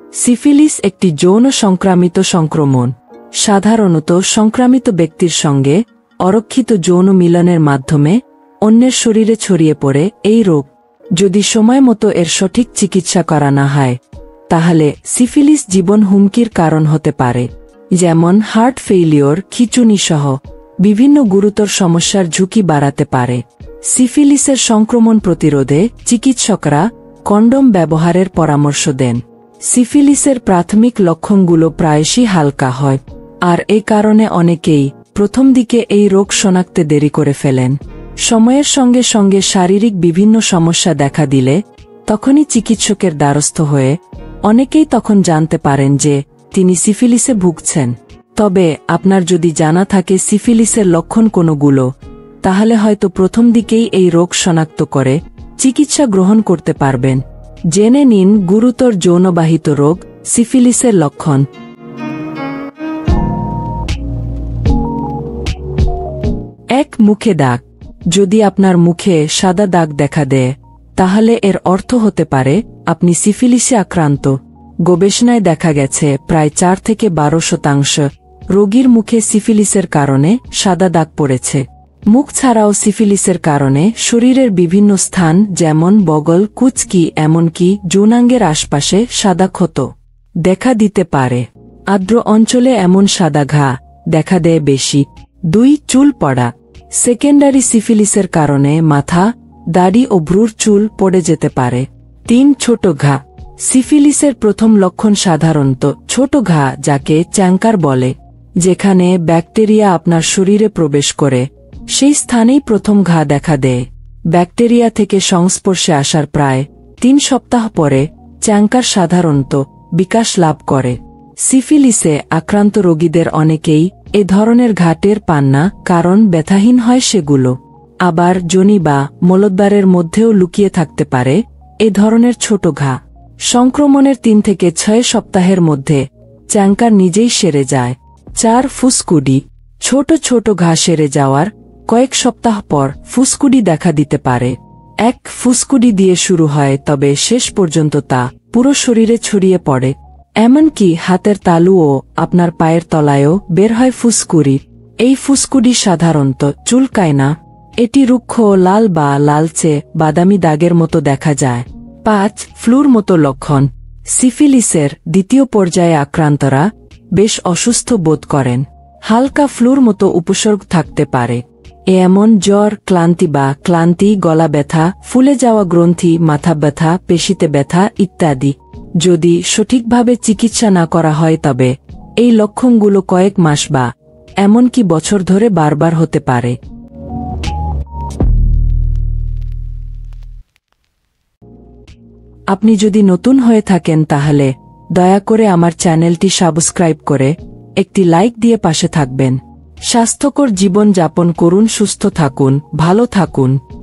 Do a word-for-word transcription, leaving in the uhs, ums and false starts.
Syphilis একটি যৌন সংক্রামিত সংক্রমণ। সাধারণত সংক্রামিত ব্যক্তির সঙ্গে অরক্ষিত যৌন মিলনের মাধ্যমে অন্যের শরীরে ছড়িয়ে পড়ে এই রোগ। যদি সময়মতো এর সঠিক চিকিৎসা করা না হয় তাহলে সিফিলিস জীবন হুমকির কারণ হতে পারে, যেমন হার্ট ফেইলিওর, খিঁচুনি সহ বিভিন্ন গুরুতর সমস্যার ঝুঁকি বাড়াতে পারে। সিফিলিসের সংক্রমণ প্রতিরোধে চিকিৎসকরা কন্ডোম ব্যবহারের পরামর্শ দেন। সিফিলিসের প্রাথমিক লক্ষণগুলো প্রায়শই হালকা হয়, আর এ কারণে অনেকেই প্রথম দিকে এই রোগ শনাক্তে দেরি করে ফেলেন। সময়ের সঙ্গে সঙ্গে শারীরিক বিভিন্ন সমস্যা দেখা দিলে তখনই চিকিৎসকের দ্বারস্থ হয়ে অনেকেই তখন জানতে পারেন যে তিনি সিফিলিসে ভুগছেন। তবে আপনার যদি জানা থাকে সিফিলিসের লক্ষণ কোনগুলো, তাহলে হয়তো প্রথম দিকেই এই রোগ শনাক্ত করে চিকিৎসা গ্রহণ করতে পারবেন। জেনে নিন গুরুতর যৌনবাহিত রোগ সিফিলিসের লক্ষণ। এক, মুখে দাগ। যদি আপনার মুখে সাদা দাগ দেখা দেয় তাহলে এর অর্থ হতে পারে আপনি সিফিলিসে আক্রান্ত। গবেষণায় দেখা গেছে প্রায় চার থেকে বারো শতাংশ রোগীর মুখে সিফিলিসের কারণে সাদা দাগ পড়েছে। মুখ ছাড়াও সিফিলিসের কারণে শরীরের বিভিন্ন স্থান যেমন বগল, কুচকি, এমনকি যৌনাঙ্গের আশপাশে সাদা ক্ষত দেখা দিতে পারে। আর্দ্র অঞ্চলে এমন সাদা ঘা দেখা দেয় বেশি। দুই, চুল পড়া। সেকেন্ডারি সিফিলিসের কারণে মাথা, দাড়ি ও ভ্রুর চুল পড়ে যেতে পারে। তিন, ছোট ঘা। সিফিলিসের প্রথম লক্ষণ সাধারণত ছোট ঘা, যাকে চ্যাঙ্কার বলে। যেখানে ব্যাকটেরিয়া আপনার শরীরে প্রবেশ করে সেই স্থানেই প্রথম ঘা দেখা দেয়। ব্যাকটেরিয়া থেকে সংস্পর্শে আসার প্রায় তিন সপ্তাহ পরে চ্যাঙ্কার সাধারণত বিকাশ লাভ করে। সিফিলিসে আক্রান্ত রোগীদের অনেকেই এ ধরনের ঘা টের পান না, কারণ ব্যথাহীন হয় সেগুলো। আবার যোনি বা মলদ্বারের মধ্যেও লুকিয়ে থাকতে পারে এ ধরনের ছোট ঘা। সংক্রমণের তিন থেকে ছয় সপ্তাহের মধ্যে চ্যাঙ্কার নিজেই সেরে যায়। চার, ফুসকুডি। ছোট ছোট ঘা সেরে যাওয়ার কয়েক সপ্তাহ পর ফুসকুডি দেখা দিতে পারে। এক, ফুসকুডি দিয়ে শুরু হয়, তবে শেষ পর্যন্ত তা পুরো শরীরে ছড়িয়ে পড়ে। এমনকি হাতের তালু ও আপনার পায়ের তলায়ও বের হয় ফুসকুড়ি। এই ফুসকুডি সাধারণত চুলকায় না। এটি রুক্ষ লাল বা লালচে বাদামি দাগের মতো দেখা যায়। পাঁচ, ফ্লুর মতো লক্ষণ। সিফিলিসের দ্বিতীয় পর্যায়ে আক্রান্তরা বেশ অসুস্থ বোধ করেন। হালকা ফ্লুর মতো উপসর্গ থাকতে পারে। এমন জ্বর, ক্লান্তি বা ক্লান্তি, গলা ব্যথা, ফুলে যাওয়া গ্রন্থি, মাথা ব্যথা, পেশিতে ব্যথা ইত্যাদি। যদি সঠিকভাবে চিকিৎসা না করা হয় তবে এই লক্ষণগুলো কয়েক মাস বা এমনকি বছর ধরে বারবার হতে পারে। আপনি যদি নতুন হয়ে থাকেন তাহলে দয়া করে আমার চ্যানেলটি সাবস্ক্রাইব করে একটি লাইক দিয়ে পাশে থাকবেন। স্বাস্থ্যকর জীবন যাপন করুন, সুস্থ থাকুন, ভালো থাকুন।